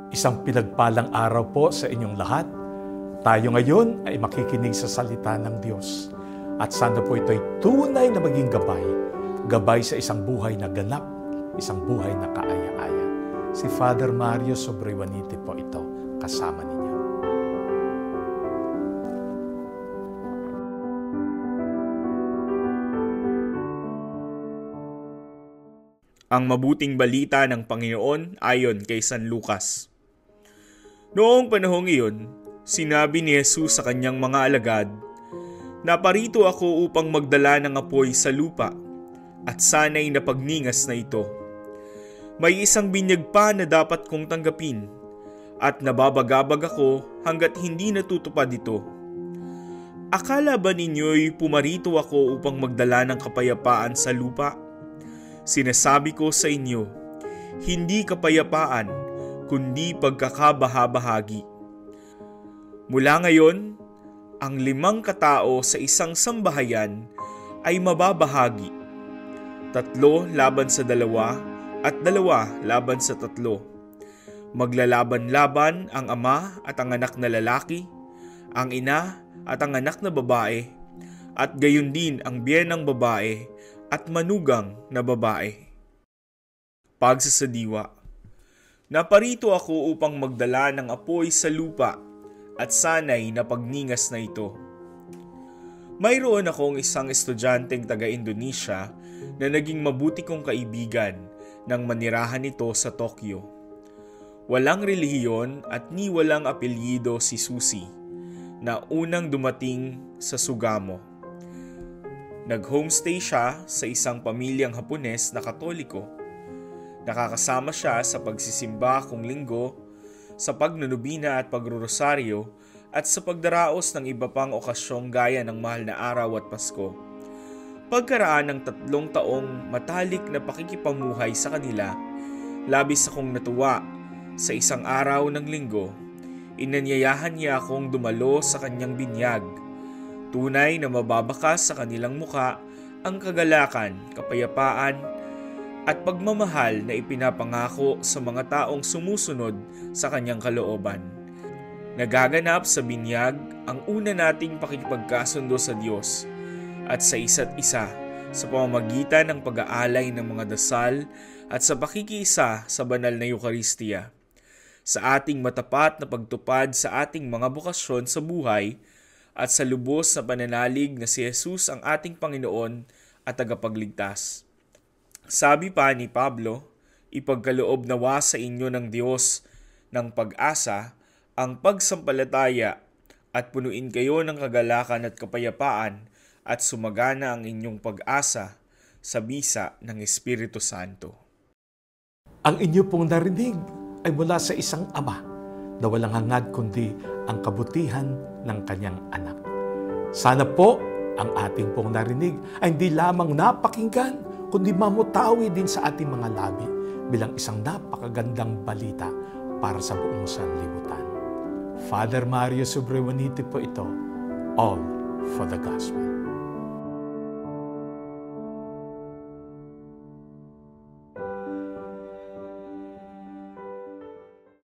Isang pinagpalang araw po sa inyong lahat. Tayo ngayon ay makikinig sa salita ng Diyos. At sana po ito ay tunay na maging gabay sa isang buhay na ganap, isang buhay na kaaya-aya. Si Father Mario Sobriwanite po ito, kasama ninyo. Ang mabuting balita ng Panginoon ayon kay San Lucas. Noong panahong iyon, sinabi ni Jesus sa kanyang mga alagad, "Naparito ako upang magdala ng apoy sa lupa, at sana'y napagningas na ito. May isang binyag pa na dapat kong tanggapin, at nababagabag ako hanggat hindi natutupad ito. Akala ba ninyo'y pumarito ako upang magdala ng kapayapaan sa lupa? Sinasabi ko sa inyo, hindi kapayapaan, kundi pagkakabahabahagi. Mula ngayon, ang 5 katao sa isang sambahayan ay mababahagi. 3 laban sa 2 at 2 laban sa 3. Maglalaban-laban ang ama at ang anak na lalaki, ang ina at ang anak na babae, at gayon din ang biyenang babae at manugang na babae." Pagsasadiwa. Naparito ako upang magdala ng apoy sa lupa, at sana'y napagningas na ito. Mayroon akong isang estudyanteng taga-Indonesia na naging mabuti kong kaibigan nang manirahan ito sa Tokyo. Walang relihiyon at ni walang apelyido si Susie, na unang dumating sa Sugamo. Nag-homestay siya sa isang pamilyang Hapones na Katoliko. Nakakasama siya sa pagsisimba kung linggo, sa pagnunubina at pagrorosaryo, at sa pagdaraos ng iba pang okasyong gaya ng mahal na araw at Pasko. Pagkaraan ng 3 taong matalik na pakikipamuhay sa kanila, labis akong natuwa. Sa isang araw ng linggo, inanyayahan niya akong dumalo sa kanyang binyag. Tunay na mababakas sa kanilang muka ang kagalakan, kapayapaan, at pagmamahal na ipinapangako sa mga taong sumusunod sa kanyang kalooban. Nagaganap sa binyag ang una nating pakikipagkasundo sa Diyos at sa isa't isa sa pamamagitan ng pag-aalay ng mga dasal at sa pakikiisa sa banal na Eucharistia. Sa ating matapat na pagtupad sa ating mga bukasyon sa buhay at sa lubos na pananalig na si Jesus ang ating Panginoon at tagapagligtas. Sabi pa ni Pablo, ipagkaloob nawa sa inyo ng Diyos ng pag-asa ang pagsampalataya at punuin kayo ng kagalakan at kapayapaan at sumagana ang inyong pag-asa sa bisa ng Espiritu Santo. Ang inyo pong narinig ay mula sa isang ama na walang hangad kundi ang kabutihan ng kanyang anak. Sana po ang ating pong narinig ay hindi lamang napakinggan, kundi mamutawi din sa ating mga labi bilang isang napakagandang balita para sa buong sanlibutan. Father Mario Sobriwanite po ito, all for the gospel.